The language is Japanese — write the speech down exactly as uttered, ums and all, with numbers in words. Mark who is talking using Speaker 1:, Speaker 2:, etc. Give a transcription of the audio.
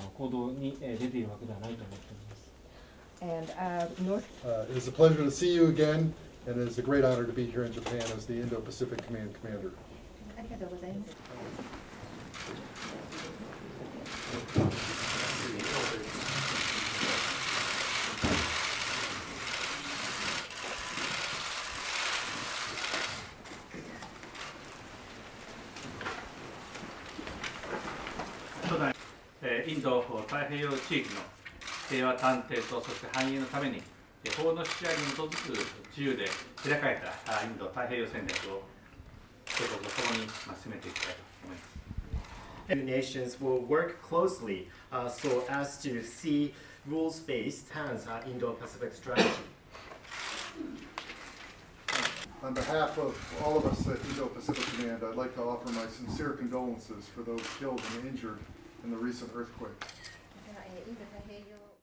Speaker 1: の行動に出ているわけではないと思っております。
Speaker 2: And, uh, North...
Speaker 3: Uh, it is a pleasure to see you again, and it is a great honor to be here in Japan as the Indo-Pacific Command Commander.
Speaker 2: ありがとうございます。
Speaker 4: 初代インド太平洋地域の平和安定とそして繁栄のために法の支配に基づく自由で開かれたインド太平洋戦略を諸国と共に進めていきたいと思います。
Speaker 5: Two nations will work closely uh, so as to see rules-based hands uh, Indo-Pacific strategy.
Speaker 3: On behalf of all of us at Indo-Pacific Command, I'd like to offer my sincere condolences for those killed and injured in the recent earthquake.
Speaker 2: インド太平洋